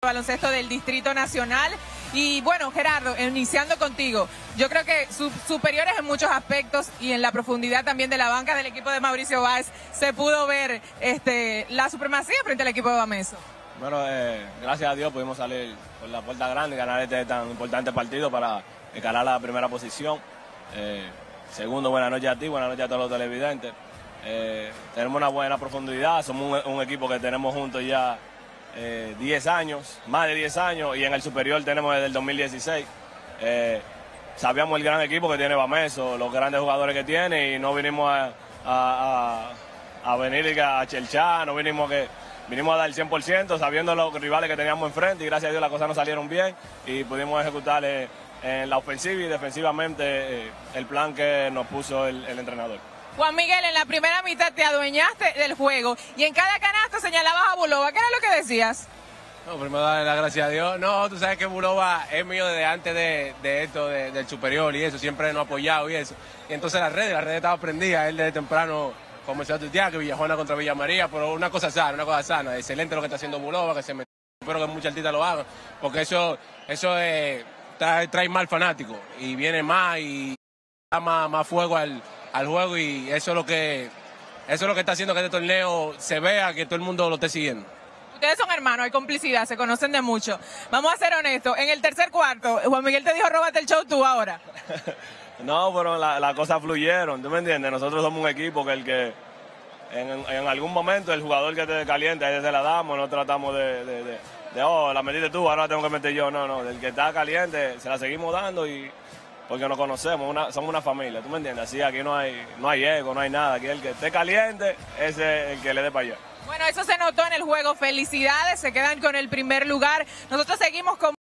baloncesto del Distrito Nacional. Y bueno, Gerardo, iniciando contigo, yo creo que superiores en muchos aspectos y en la profundidad también de la banca del equipo de Mauricio Báez se pudo ver la supremacía frente al equipo de Bameso. Bueno, gracias a Dios pudimos salir por la puerta grande y ganar este tan importante partido para escalar la primera posición. Segundo, buenas noches a ti, buenas noches a todos los televidentes. Tenemos una buena profundidad, somos un equipo que tenemos juntos ya 10 años, más de 10 años, y en el superior tenemos desde el 2016. Sabíamos el gran equipo que tiene Bameso, los grandes jugadores que tiene, y no vinimos a venir a chelchar, vinimos a dar el 100%, sabiendo los rivales que teníamos enfrente, y gracias a Dios las cosas nos salieron bien y pudimos ejecutar en la ofensiva y defensivamente el plan que nos puso el entrenador. Juan Miguel, en la primera mitad te adueñaste del juego y en cada canasta señalabas a Bulova. ¿Qué era lo que decías? No, primero darle las gracias a Dios. No, tú sabes que Bulova es mío desde antes de esto, del superior y eso, siempre nos ha apoyado y eso. Y entonces las redes estaban prendidas, él desde temprano comenzó a tuitear que Villajuana contra Villa María, pero una cosa sana, excelente lo que está haciendo Bulova, que se metió. Espero que muchos artistas lo hagan, porque eso trae más fanático y viene más y da más fuego al juego, y eso es lo que está haciendo que este torneo se vea, que todo el mundo lo esté siguiendo. Ustedes son hermanos, hay complicidad, se conocen de mucho. Vamos a ser honestos, en el tercer cuarto, Juan Miguel te dijo, róbate el show tú ahora. No, pero las cosas fluyeron, ¿tú me entiendes? Nosotros somos un equipo que en algún momento el jugador que te calienta, ahí se la damos, no tratamos la metiste tú, ahora la tengo que meter yo. No, del que está caliente se la seguimos dando, y porque nos conocemos, somos una familia, ¿tú me entiendes? Así aquí no hay ego, no hay nada, aquí el que esté caliente ese es el que le dé para allá. Bueno, eso se notó en el juego, felicidades, se quedan con el primer lugar. Nosotros seguimos con